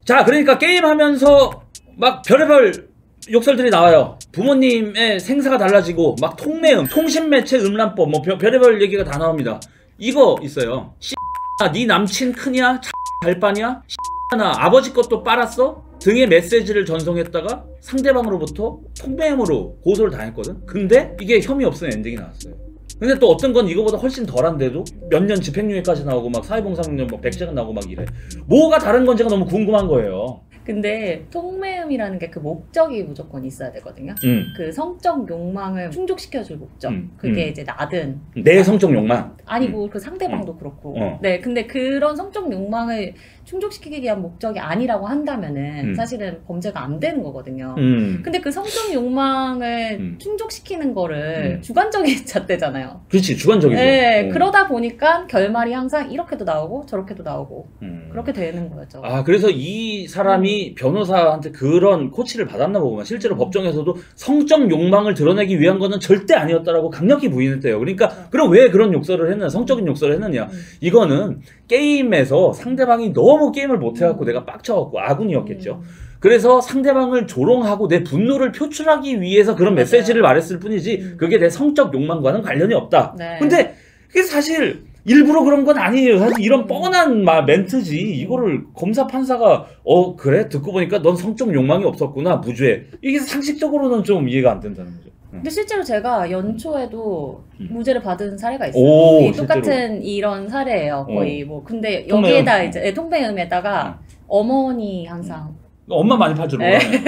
자, 그러니까 게임하면서 막 별의별 욕설들이 나와요. 부모님의 생사가 달라지고 막 통매음, 통신매체 음란법 뭐 별의별 얘기가 다 나옵니다. 이거 있어요. 네 남친 크냐? 잘 빠냐? 나 아버지 것도 빨았어? 등의 메시지를 전송했다가 상대방으로부터 통매음으로 고소를 당했거든? 근데 이게 혐의 없음 엔딩이 나왔어요. 근데 또 어떤 건 이거보다 훨씬 덜한데도 몇 년 집행유예까지 나오고 막 사회봉사명 막 백제가 나오고 막 이래. 뭐가 다른 건지가 너무 궁금한 거예요. 근데 통매음이라는 게 그 목적이 무조건 있어야 되거든요. 그 성적 욕망을 충족시켜줄 목적. 그게 이제 나든 내 성적 욕망 아니고 그 상대방도 그렇고. 네, 근데 그런 성적 욕망을 충족시키기 위한 목적이 아니라고 한다면은 사실은 범죄가 안 되는 거거든요. 근데 그 성적 욕망을 충족시키는 거를 주관적인 잣대잖아요. 그렇지, 주관적이죠. 네, 그러다 보니까 결말이 항상 이렇게도 나오고 저렇게도 나오고 그렇게 되는 거죠. 아, 그래서 이 사람이 변호사한테 그런 코치를 받았나 보구만. 실제로 법정에서도 성적 욕망을 드러내기 위한 거는 절대 아니었다라고 강력히 부인했대요. 그러니까 그럼 왜 그런 욕설을 했느냐, 성적인 욕설을 했느냐. 이거는 게임에서 상대방이 너무 게임을 못해갖고 내가 빡쳐갖고 아군이었겠죠. 그래서 상대방을 조롱하고 내 분노를 표출하기 위해서 그런 메시지를 말했을 뿐이지 그게 내 성적 욕망과는 관련이 없다. 네. 근데 그게 사실 일부러 그런 건 아니에요. 사실 이런 뻔한 멘트지. 이거를 검사 판사가 그래? 듣고 보니까 넌 성적 욕망이 없었구나. 무죄. 이게 상식적으로는 좀 이해가 안 된다는 거죠. 근데 실제로 제가 연초에도 무죄를 받은 사례가 있어요. 오, 똑같은 이런 사례예요. 거의 뭐 근데 여기에다 통매음. 이제 통매음에다가 어머니 항상 엄마 많이 파주로.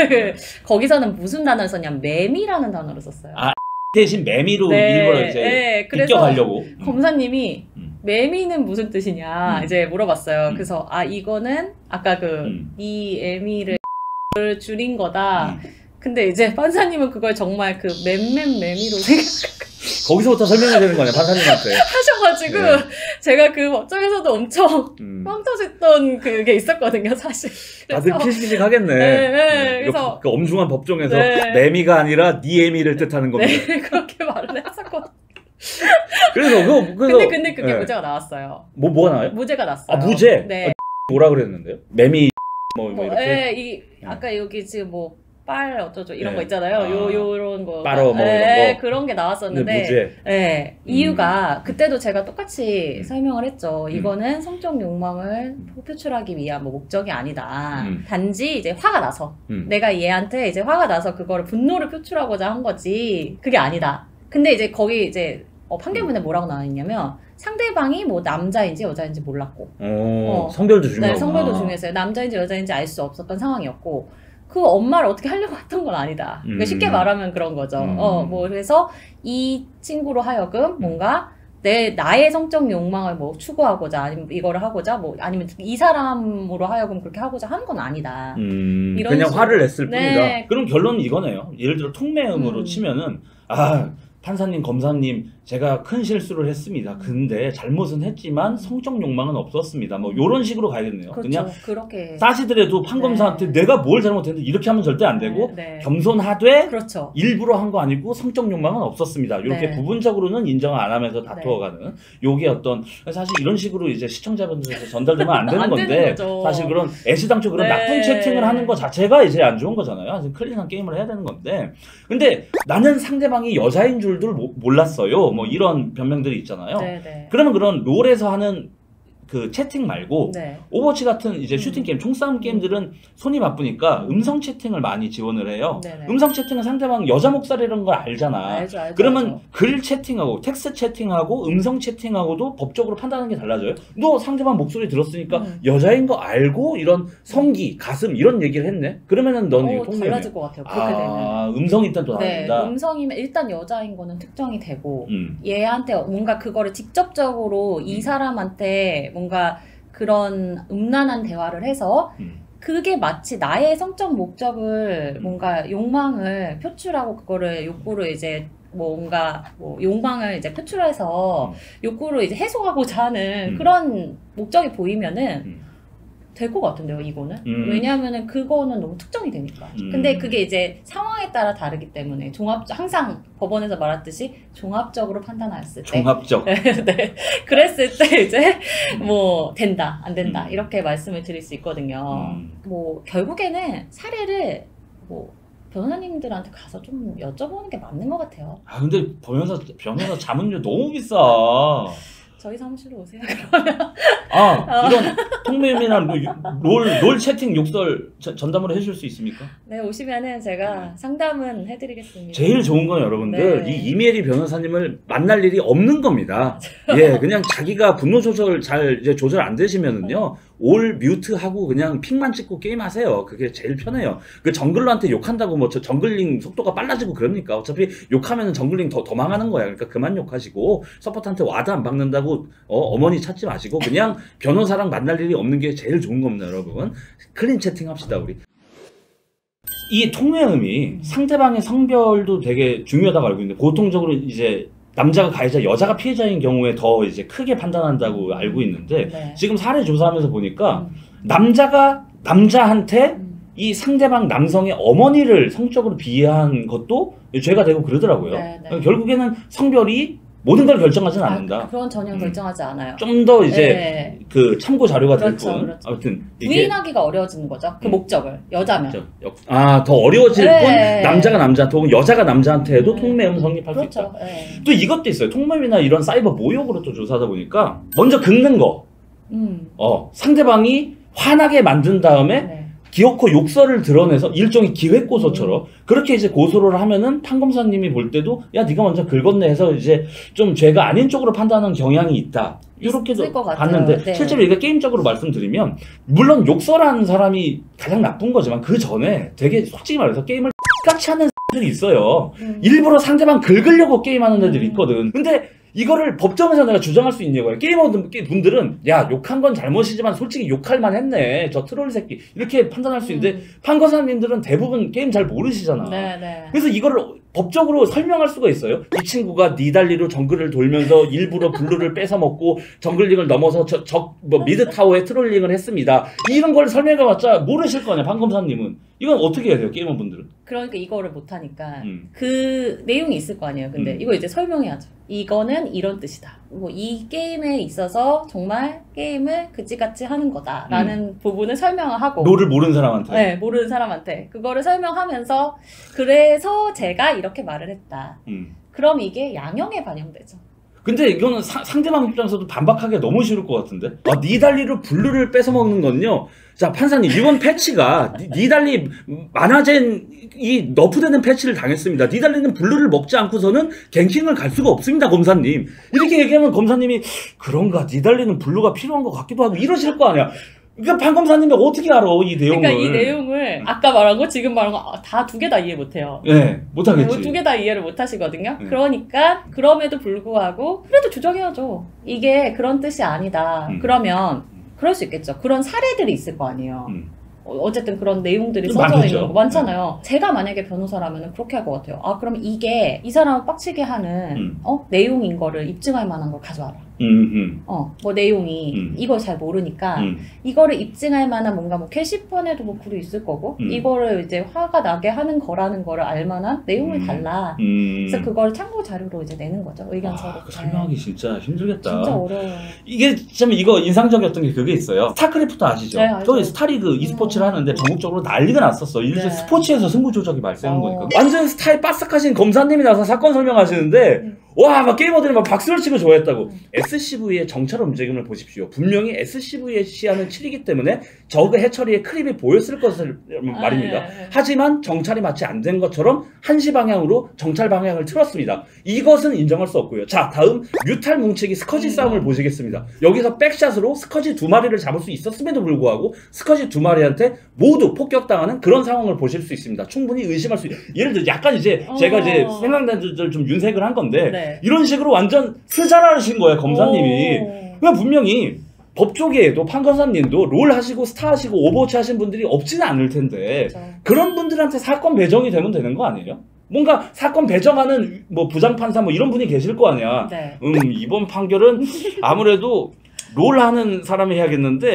거기서는 무슨 단어를 썼냐면 매미라는 단어를 썼어요. 아, 대신 매미로 일부러 이제 비껴가려고. 검사님이 매미는 무슨 뜻이냐 이제 물어봤어요. 그래서 이거는 아까 이 애미를 줄인 거다. 근데 이제 판사님은 그걸 정말 그 매미로 거기서부터 설명해야 되는 거냐, 판사님한테. 하셔가지고 제가 그 법정에서도 엄청 빵 터졌던 그게 있었거든요, 사실. 다들 피식피식 하겠네. 네, 그래서 그 엄중한 법정에서 매미가 아니라 니 애미를 뜻하는 겁니다. 네, 그렇게 말을 했었거든요. 그래서 근데 그게 무죄가 나왔어요. 뭐가 나와요? 무죄가 났어요. 아, 무죄? 네. 뭐라 그랬는데요? 매미 뭐 이렇게? 네, 아까 여기 지금 뭐 빨 어쩌죠 이런 거 있잖아요. 요런 거. 빠로 뭐 이런 거. 그런 게 나왔었는데. 무죄. 네. 이유가 그때도 제가 똑같이 설명을 했죠. 이거는 성적 욕망을 표출하기 위한 뭐 목적이 아니다. 단지 이제 화가 나서 내가 얘한테 이제 화가 나서 그거를 분노를 표출하고자 한 거지. 그게 아니다. 근데 이제 거기 이제 판결문에 뭐라고 나와있냐면 상대방이 뭐 남자인지 여자인지 몰랐고. 성별도 중요하구나. 네, 성별도 중요했어요. 남자인지 여자인지 알 수 없었던 상황이었고. 그 엄마를 어떻게 하려고 했던 건 아니다. 그러니까 쉽게 말하면 그런 거죠. 뭐 그래서 이 친구로 하여금 뭔가 나의 성적 욕망을 뭐 추구하고자 아니면 이거를 하고자 뭐 아니면 이 사람으로 하여금 그렇게 하고자 하는 건 아니다. 그냥 화를 냈을 뿐이다. 그럼 결론은 이거네요. 예를 들어 통매음으로 치면은 판사님, 검사님, 제가 큰 실수를 했습니다. 근데 잘못은 했지만 성적 욕망은 없었습니다. 뭐 이런 식으로 가야겠네요. 그렇죠. 그냥 그렇게 따지더라도 판검사한테 내가 뭘 잘못했는데 이렇게 하면 절대 안 되고 겸손하되 그렇죠. 일부러 한 거 아니고 성적 욕망은 없었습니다. 이렇게 부분적으로는 인정을 안 하면서 다투어가는 요게 어떤 사실 이런 식으로 이제 시청자분들한테 전달되면 안 되는 건데 사실 그런 애시당초 그런 나쁜 채팅을 하는 거 자체가 이제 안 좋은 거잖아요. 사실 클린한 게임을 해야 되는 건데 근데 나는 상대방이 여자인 줄도 몰랐어요. 뭐 이런 변명들이 있잖아요. 그러면 그런 롤에서 하는 그 채팅 말고 오버워치 같은 이제 슈팅 게임, 총싸움 게임들은 손이 바쁘니까 음성 채팅을 많이 지원을 해요. 음성 채팅은 상대방 여자 목소리라는 걸 알잖아. 알죠. 그러면 글 채팅하고 텍스트 채팅하고 음성 채팅하고도 법적으로 판단하는 게 달라져요. 너 상대방 목소리 들었으니까 여자인 거 알고 이런 성기, 가슴 이런 얘기를 했네. 그러면은 넌 이거 통매음이야. 달라질 것 같아요. 그렇게 되면. 음성이 일단 또 다르다. 음성이면 일단 여자인 거는 특정이 되고 얘한테 뭔가 그거를 직접적으로 이 사람한테 뭔가 그런 음란한 대화를 해서 그게 마치 나의 성적 목적을 뭔가 욕망을 표출하고 그거를 욕구를 이제 뭔가 뭐 욕망을 이제 표출해서 욕구를 이제 해소하고자 하는 그런 목적이 보이면은 될 것 같은데요, 이거는. 왜냐하면은 그거는 너무 특정이 되니까. 근데 그게 이제 상황에 따라 다르기 때문에 항상 법원에서 말했듯이 종합적으로 판단했을 때. 종합적. 네. 그랬을 때 이제 뭐 된다, 안 된다 이렇게 말씀을 드릴 수 있거든요. 뭐 결국에는 사례를 뭐 변호사님들한테 가서 좀 여쭤보는 게 맞는 것 같아요. 아 근데 변호사 자문료 너무 비싸. 저희 사무실로 오세요. 아 이런 통매매나 롤 채팅 욕설 전담으로 해줄 수 있습니까? 네 오시면은 제가 상담은 해드리겠습니다. 제일 좋은 건 여러분들 이 이메리 변호사님을 만날 일이 없는 겁니다. 예, 그냥 자기가 분노 조절 잘 이제 조절 안 되시면은요 올 뮤트 하고 그냥 픽만 찍고 게임하세요. 그게 제일 편해요. 그 정글러한테 욕한다고 뭐 저 정글링 속도가 빨라지고 그럽니까? 어차피 욕하면은 정글링 더 망하는 거야. 그러니까 그만 욕하시고 서포트한테 와드 안 박는다고 어머니 찾지 마시고 그냥 변호사랑 만날 일이 없는 게 제일 좋은 겁니다, 여러분. 클린 채팅 합시다 우리. 이 통매음이 상대방의 성별도 되게 중요하다고 알고 있는데 보통적으로 이제 남자가 가해자, 여자가 피해자인 경우에 더 이제 크게 판단한다고 알고 있는데 지금 사례 조사하면서 보니까 남자가 남자한테 이 상대방 남성의 어머니를 성적으로 비하한 것도 죄가 되고 그러더라고요. 결국에는 성별이 모든 걸 결정하지는 않는다. 그건 전혀 결정하지 않아요. 좀 더 이제 그 참고 자료가 될 뿐. 그렇죠. 아무튼 부인하기가 어려워지는 거죠. 그 목적을 여자면. 더 어려워질 뿐 남자가 남자한테 혹은 여자가 남자한테 해도 통매음 성립할 수 있다. 또 이것도 있어요. 통매음이나 이런 사이버 모욕으로 또 조사하다 보니까 먼저 긁는 거. 상대방이 화나게 만든 다음에 기어코 욕설을 드러내서 일종의 기획고소처럼 그렇게 이제 고소를 하면은 판검사님이 볼 때도 야 네가 먼저 긁었네 해서 이제 좀 죄가 아닌 쪽으로 판단하는 경향이 있다. 이렇게도 봤는데 실제로 이게 게임적으로 말씀드리면 물론 욕설하는 사람이 가장 나쁜 거지만 그 전에 되게 솔직히 말해서 게임을 같이 하는 들이 있어요. 일부러 상대방 긁으려고 게임하는 애들이 있거든. 근데 이거를 법정에서 내가 주장할 수 있냐고요. 게이머분들은 야 욕한 건 잘못이지만 솔직히 욕할 만했네 저 트롤 새끼 이렇게 판단할 수 있는데 판검사님들은 대부분 게임 잘 모르시잖아. 그래서 이거를 법적으로 설명할 수가 있어요. 이 친구가 니달리로 정글을 돌면서 일부러 블루를 뺏어 먹고 정글링을 넘어서 미드 타워에 트롤링을 했습니다. 이런 걸 설명해봤자 모르실 거 아니야 판검사님은. 이건 어떻게 해야 돼요 게이머분들은? 그러니까 이거를 못하니까 그 내용이 있을 거 아니에요. 근데 이거 이제 설명해야죠. 이거는 이런 뜻이다. 뭐 이 게임에 있어서 정말 게임을 그지같이 하는 거다라는 부분을 설명을 하고 롤을 모르는 사람한테. 네, 모르는 사람한테 그거를 설명하면서 그래서 제가 이렇게 말을 했다. 그럼 이게 양형에 반영되죠. 근데 이거는 상대방 입장에서도 반박하기가 너무 싫을 것 같은데? 니달리로 블루를 뺏어먹는 건요. 자, 판사님, 이번 패치가 니달리 만화젠 이 너프되는 패치를 당했습니다. 니달리는 블루를 먹지 않고서는 갱킹을 갈 수가 없습니다, 검사님. 이렇게 얘기하면 검사님이 그런가, 니달리는 블루가 필요한 것 같기도 하고 이러실 거 아니야. 그러니까 판검사님이 어떻게 알아 이 내용을? 그러니까 이 내용을 아까 말한 거 지금 말한 거 다 두 개 다 이해 못해요. 네, 못하겠지. 두 개 다 이해를 못하시거든요. 그러니까 그럼에도 불구하고 그래도 주장해야죠. 이게 그런 뜻이 아니다. 그러면 그럴 수 있겠죠. 그런 사례들이 있을 거 아니에요. 어쨌든 그런 내용들이 써져 있는 거 많잖아요. 제가 만약에 변호사라면 그렇게 할 것 같아요. 아 그럼 이게 이 사람을 빡치게 하는 내용인 거를 입증할 만한 걸 가져와라. 뭐 내용이 이걸 잘 모르니까 이거를 입증할 만한 뭔가 뭐 게시판에도 뭐 글이 있을 거고 이거를 이제 화가 나게 하는 거라는 거를 알 만한 내용을 달라. 그래서 그걸 참고 자료로 이제 내는 거죠. 의견서로. 설명하기 진짜 힘들겠다. 진짜 어려워요. 이게 참 이거 인상적이었던 게 그게 있어요. 스타크래프트 아시죠? 네, 알죠. 저희 스타리그 e스포츠를 하는데 전국적으로 난리가 났었어. 이제 스포츠에서 승부 조작이 발생한 거니까. 완전 스타일 빠삭하신 검사님이 나서 사건 설명하시는데 와, 막 게이머들이 막 박수를 치고 좋아했다고. SCV의 정찰 움직임을 보십시오. 분명히 SCV의 시야는 7이기 때문에 저그 해처리의 크립이 보였을 것을 말입니다. 하지만 정찰이 마치 안 된 것처럼 한시 방향으로 정찰 방향을 틀었습니다. 이것은 인정할 수 없고요. 자, 다음 뮤탈 뭉치기 스커지 싸움을 보시겠습니다. 여기서 백샷으로 스커지 2마리를 잡을 수 있었음에도 불구하고 스커지 2마리한테 모두 폭격당하는 그런 상황을 보실 수 있습니다. 충분히 의심할 수 예를 들어 약간 이제 제가 이제 생각난 들 좀 윤색을 한 건데 이런 식으로 완전 스자라신 거예요, 검사님이. 그냥 분명히 법조계에도 판검사님도 롤 하시고 스타 하시고 오버워치 하신 분들이 없지는 않을 텐데 그런 분들한테 사건 배정이 되면 되는 거 아니에요? 뭔가 사건 배정하는 뭐 부장판사 뭐 이런 분이 계실 거 아니야. 이번 판결은 아무래도 롤 하는 사람이 해야겠는데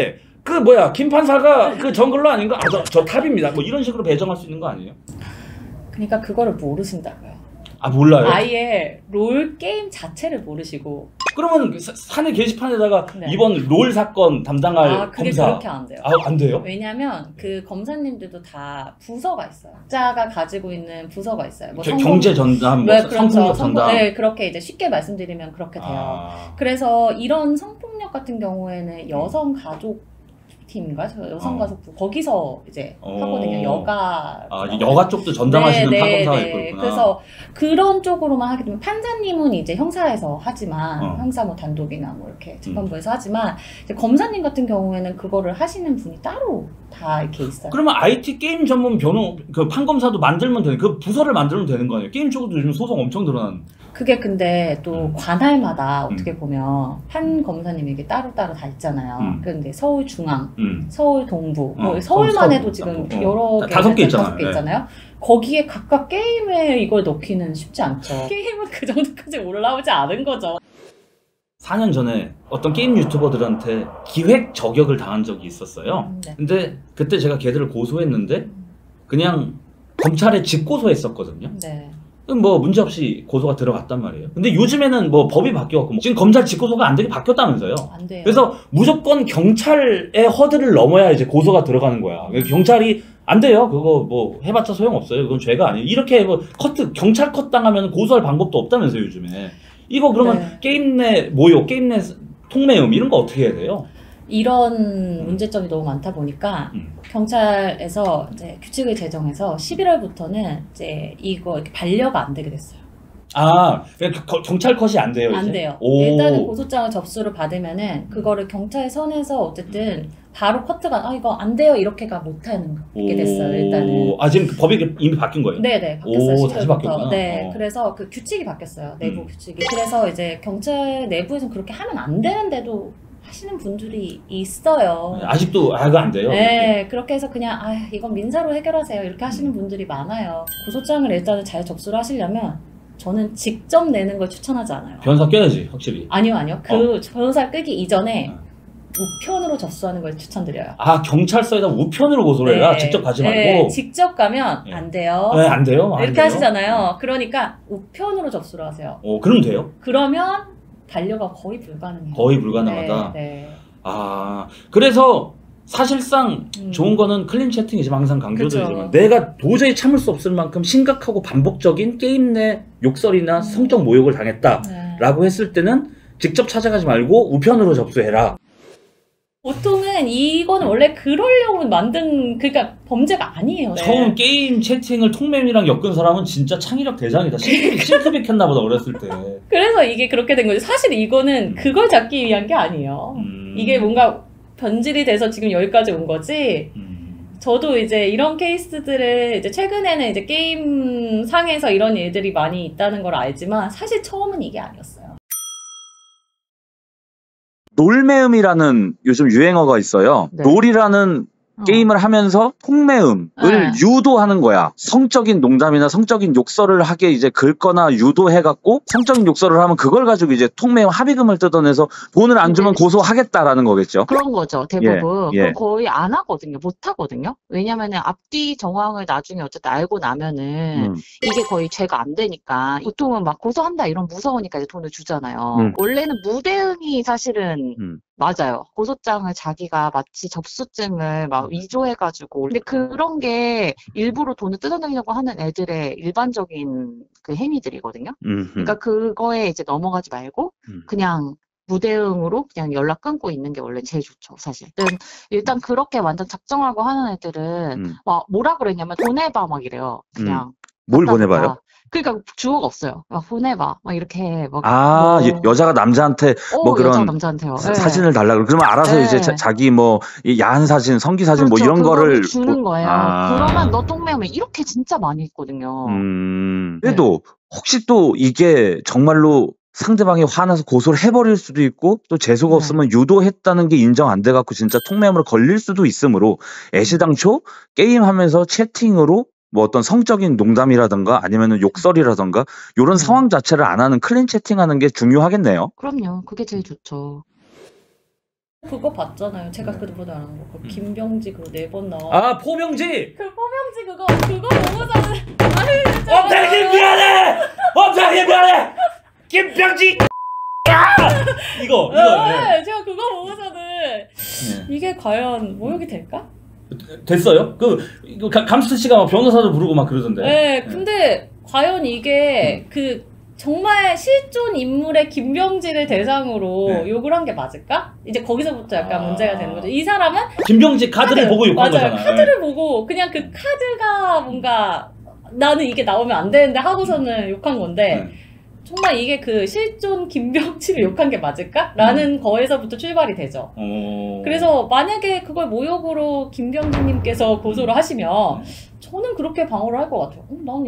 그 뭐야 김 판사가 그 정글러 아닌가? 아, 저 탑입니다. 뭐 이런 식으로 배정할 수 있는 거 아니에요? 그러니까 그거를 모르신다고요. 아 몰라요? 아예 롤 게임 자체를 모르시고. 그러면 사내 게시판에다가 네. 이번 롤 사건 담당할 그게 검사 그렇게 안 돼요. 아, 안 돼요? 왜냐면 그 검사님들도 다 부서가 있어요. 각자가 가지고 있는 부서가 있어요. 뭐 경제 전담, 뭐 네, 그렇죠. 성폭력 전담. 네, 그렇게 이제 쉽게 말씀드리면 그렇게 돼요. 그래서 이런 성폭력 같은 경우에는 여성 가족 팀인가? 여성 가족부 거기서 이제 하거든요. 여가 여가 쪽도 전담하시는 판검사가 있구나. 그래서 그런 쪽으로만 하게 되면 판사님은 이제 형사에서 하지만 형사 뭐 단독이나 뭐 이렇게 재판부에서 하지만 이제 검사님 같은 경우에는 그거를 하시는 분이 따로 다 이렇게 있어요. 그러면 IT 게임 전문 변호 그 판검사도 만들면 되는 그 부서를 만들면 되는 거 아니에요? 게임 쪽으로 요즘 소송 엄청 늘어난. 그게 근데 또 관할마다 어떻게 보면 한 검사님이 이게 따로따로 다 있잖아요. 그런데 서울 중앙, 서울 동부, 뭐 서울만 해도 지금 여러 개, 5개 있잖아요. 5개 있잖아요. 거기에 각각 게임에 이걸 넣기는 쉽지 않죠. 게임은 그 정도까지 올라오지 않은 거죠. 4년 전에 어떤 게임 유튜버들한테 기획 저격을 당한 적이 있었어요. 네. 근데 그때 제가 걔들을 고소했는데 그냥 검찰에 직고소했었거든요. 네. 뭐 문제없이 고소가 들어갔단 말이에요. 근데 요즘에는 뭐 법이 바뀌었고 지금 검찰 직고소가 안 되게 바뀌었다면서요. 안 돼요. 그래서 무조건 경찰의 허들을 넘어야 이제 고소가 들어가는 거야. 경찰이 안 돼요. 그거 뭐 해봤자 소용없어요. 그건 죄가 아니에요. 이렇게 뭐 경찰 컷 당하면 고소할 방법도 없다면서요, 요즘에. 이거 그러면 네. 게임 내 모욕, 게임 내 통매음 이런 거 어떻게 해야 돼요? 이런 문제점이 너무 많다 보니까 경찰에서 이제 규칙을 제정해서 11월부터는 이제 이거 이렇게 반려가 안 되게 됐어요. 아, 경찰 컷이 안 돼요? 안 이제? 돼요. 오. 일단은 고소장을 접수를 받으면은 그거를 경찰 선에서 어쨌든 바로 커트가 이거 안 돼요 이렇게가 못하는 게 됐어요. 일단은. 아 지금 그 법이 이미 바뀐 거예요? 네네 바뀌었어요. 오, 다시 바뀌었구나. 네, 그래서 그 규칙이 바뀌었어요. 내부 규칙이. 그래서 이제 경찰 내부에서는 그렇게 하면 안 되는데도 하시는 분들이 있어요. 아직도 그거 안 돼요? 네, 그렇게 해서 그냥 이건 민사로 해결하세요 이렇게 하시는 분들이 많아요. 고소장을 일단은 잘 접수를 하시려면 저는 직접 내는 걸 추천하지 않아요. 변호사 껴야지 확실히. 아니요. 그 변호사 끄기 이전에 우편으로 접수하는 걸 추천드려요. 아 경찰서에다 우편으로 고소를 해라? 직접 가지 말고? 네, 직접 가면 안 돼요. 네, 안 돼요? 안 이렇게 돼요? 하시잖아요. 그러니까 우편으로 접수를 하세요. 그럼 돼요? 그러면 반려가 거의 불가능해요. 거의 불가능하다? 네. 아 그래서 사실상 좋은 거는 클린 채팅이지만 항상 강조드리지만 그쵸. 내가 도저히 참을 수 없을 만큼 심각하고 반복적인 게임 내 욕설이나 성적 모욕을 당했다라고 했을 때는 직접 찾아가지 말고 우편으로 접수해라. 보통은 이거는 원래 그러려고 만든 그러니까 범죄가 아니에요. 처음 게임 채팅을 통매미랑 엮은 사람은 진짜 창의력 대장이다. 싱크빅 했나 보다 어렸을 때. 그래서 이게 그렇게 된 거죠. 사실 이거는 그걸 잡기 위한 게 아니에요. 이게 뭔가 변질이 돼서 지금 여기까지 온 거지. 저도 이제 이런 케이스들을 이제 최근에는 이제 게임 상에서 이런 일들이 많이 있다는 걸 알지만 사실 처음은 이게 아니었어요. 롤매음이라는 요즘 유행어가 있어요. 네. 롤이라는 게임을 하면서 통매음을 유도하는 거야. 성적인 농담이나 성적인 욕설을 하게 이제 긁거나 유도해갖고 성적인 욕설을 하면 그걸 가지고 이제 통매음 합의금을 뜯어내서 돈을 안 주면 고소하겠다라는 거겠죠. 그런 거죠, 대부분. 예. 그럼 거의 안 하거든요. 못 하거든요. 왜냐면은 앞뒤 정황을 나중에 어쨌든 알고 나면은 이게 거의 죄가 안 되니까 보통은 막 고소한다 이런 무서우니까 이제 돈을 주잖아요. 원래는 무대응이 사실은 맞아요. 고소장을 자기가 마치 접수증을 막 위조해가지고. 근데 그런 게 일부러 돈을 뜯어내려고 하는 애들의 일반적인 그 행위들이거든요. 그러니까 그거에 이제 넘어가지 말고 그냥 무대응으로 그냥 연락 끊고 있는 게 원래 제일 좋죠, 사실. 일단 그렇게 완전 작정하고 하는 애들은 막 뭐라 그랬냐면 보내봐 막 이래요. 그냥. 뭘 보내봐요? 그러니까 주어가 없어요. 막 보내봐. 막 이렇게 막 여자가 남자한테 뭐 그런 여자가 남자한테요. 사진을 달라 그러면 알아서 이제 자기 뭐 야한 사진, 성기 사진 그렇죠. 뭐 이런 거를 주는 거예요. 그러면 너 똥매우면 이렇게 진짜 많이 했거든요. 그래도 혹시 또 이게 정말로 상대방이 화나서 고소를 해버릴 수도 있고 또 재수가 없으면 유도했다는 게 인정 안 돼갖고 진짜 통매음으로 걸릴 수도 있으므로 애시당초 게임하면서 채팅으로 뭐 어떤 성적인 농담이라던가 아니면은 욕설이라던가 이런 상황 자체를 안 하는 클린 채팅하는 게 중요하겠네요. 그럼요. 그게 제일 좋죠. 그거 봤잖아요. 제가 그거보다 안 하는 거. 김병지 그거 4번 나와. 아 포병지. 그 포병지 그거 보고서는 엄청나게 미안해. 엄청나게 미안해. 김병지. 이거. 네. 제가 그거 보고서는 이게 과연 모욕이 될까? 됐어요? 감스트 씨가 막 변호사도 부르고 막 그러던데. 네. 근데 과연 이게 정말 실존 인물의 김병지를 대상으로 욕을 한 게 맞을까? 이제 거기서부터 약간 문제가 되는 거죠. 이 사람은 김병지 카드를 보고 욕한 맞아요. 거잖아요. 카드를 보고 그냥 그 카드가 뭔가 나는 이게 나오면 안 되는데 하고서는 욕한 건데 정말 이게 실존 김병지를 욕한 게 맞을까? 라는 거에서부터 출발이 되죠. 그래서 만약에 그걸 모욕으로 김병지님께서 고소를 하시면 저는 그렇게 방어를 할 것 같아요. 난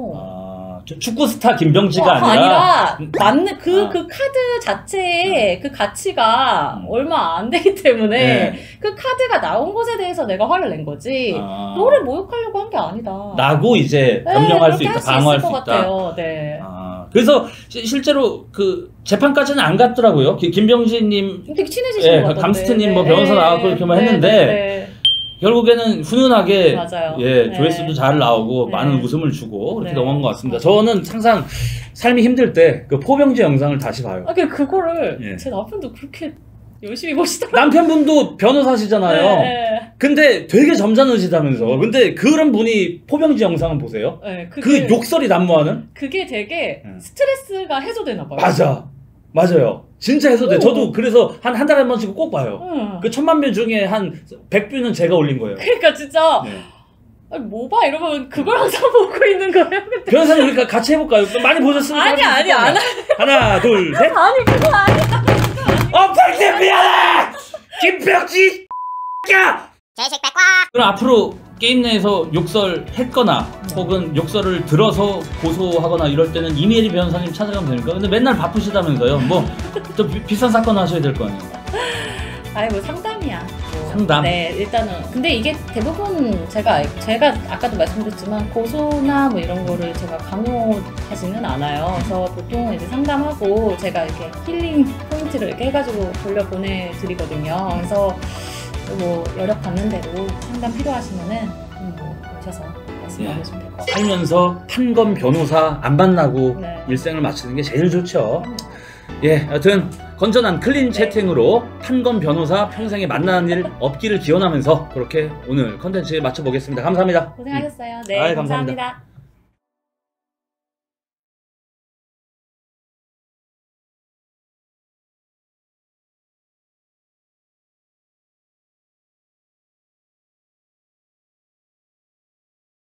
이거 축구 스타 김병지가 아니라 맞는 그 카드 자체의 그 가치가 얼마 안 되기 때문에 그 카드가 나온 것에 대해서 내가 화를 낸 거지 너를 모욕하려고 한 게 아니다 라고 이제 변명할 수 있다, 방어할 수 있다. 같아요. 네. 그래서 실제로 재판까지는 안 갔더라고요. 김병지님 되게 친해지신 것 같던데. 감스트님 변호사 나왔고 이렇게만 했는데 결국에는 훈훈하게 맞아요. 조회수도 잘 나오고 많은 웃음을 주고 그렇게 넘어간 것 같습니다. 저는 항상 삶이 힘들 때 그 포병지 영상을 다시 봐요. 그거를 제 남편도 그렇게 열심히 보시더라고요. 남편분도 변호사시잖아요. 근데 되게 점잖으시다면서. 근데 그런 분이 포병지 영상을 보세요. 그 욕설이 난무하는? 그게 되게 스트레스가 해소되나 봐요. 맞아요. 진짜 해소돼. 저도 그래서 한 달에 한 번씩 꼭 봐요. 그 1000만 뷰 중에 한 100뷰는 제가 올린 거예요. 그러니까 진짜 뭐 봐? 이러면 그걸 항상 보고 있는 거예요. 변호사님 그러니까 같이 해볼까요? 많이 보셨으니까. 아니 안 하나 둘 셋. 아니 그거 아니야. 엄청나게 미안해! 김병지! 야! 그럼 앞으로 게임 내에서 욕설했거나 혹은 욕설을 들어서 고소하거나 이럴 때는 이메일 변호사님 찾아가면 되니까. 근데 맨날 바쁘시다면서요. 또 비싼 사건 하셔야 될 거 아니에요. 뭐 상담이야. 상담? 네, 일단은. 근데 이게 대부분 제가 아까도 말씀드렸지만 고소나 뭐 이런 거를 제가 강요하지는 않아요. 그래서 보통 이제 상담하고 제가 이렇게 힐링 포인트를 이렇게 해가지고 돌려보내드리거든요. 그래서 뭐 여력 받는 대로 상담 필요하시면은 오셔서 말씀 나누시면 될 것 같아요. 살면서 판검 변호사 안 만나고 일생을 마치는 게 제일 좋죠. 여튼 건전한 클린 채팅으로 판검 변호사 평생에 만나는 일 없기를 기원하면서 그렇게 오늘 컨텐츠 마쳐보겠습니다. 감사합니다. 고생하셨어요. 네, 감사합니다.